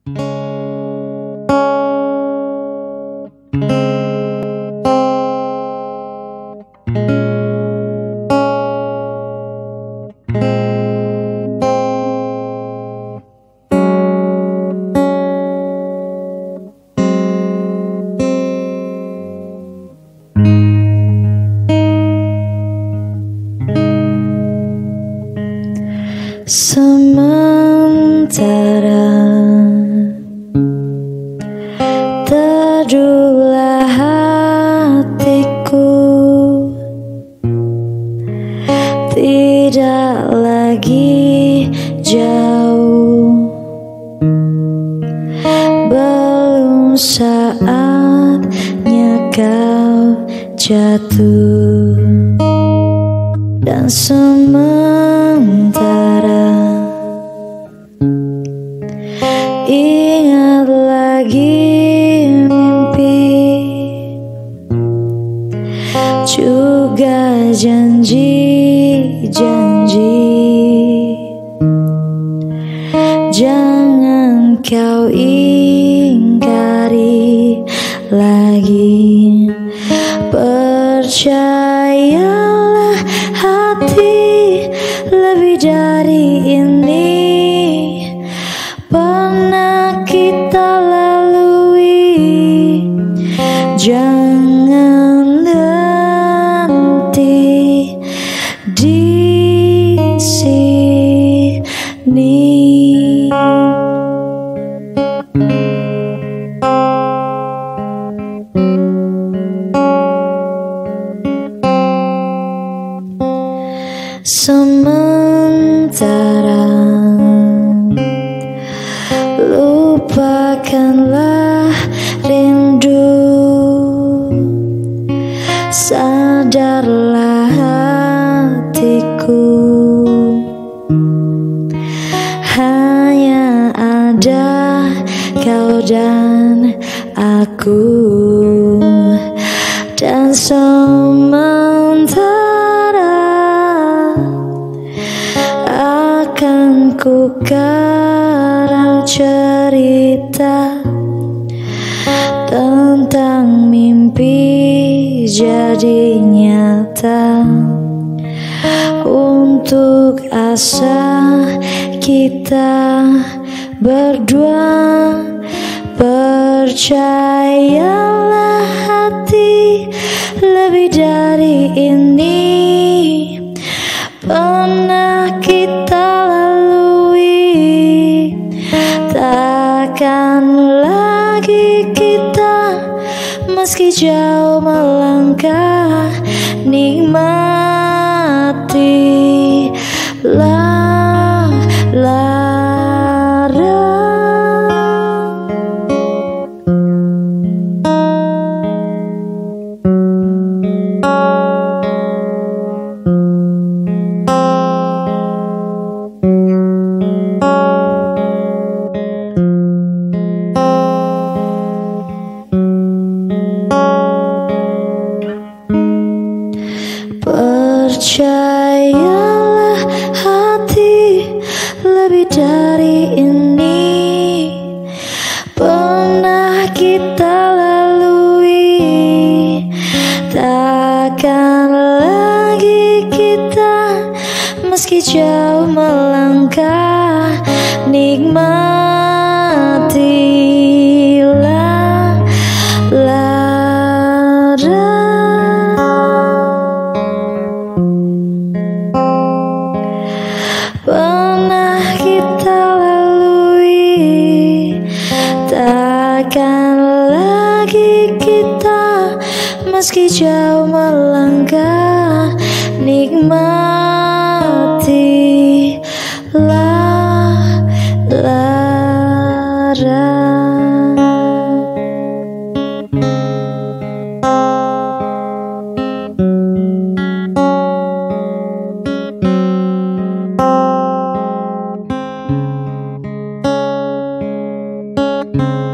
Sementara teduhlah hatiku, tidak lagi jauh, belum saatnya kau jatuh. Dan sementara ingat lagi mimpi, juga janji-janji. Jangan kau ingkari lagi. Percayalah hati, lebih dari ini pernah kita lalui. Jangan berhenti di sini. Sementara lupakanlah rindu, sadarlah hatiku, hanya ada kau dan aku. Dan sementara akan ku karang cerita tentang mimpi jadi nyata, untuk asa kita berdua. Percayalah hati, lebih dari ini pernah kita lalui. Takkan lagi kita meski jauh melangkah, nikmatilah lara. Percayalah hati, lebih dari ini pernah kita lalui. Takkan lagi kita meski jauh melangkah, nikmatilah lara. Pernah kita lalui, takkan lagi kita meski jauh melangkah, nikmatilah lara. you.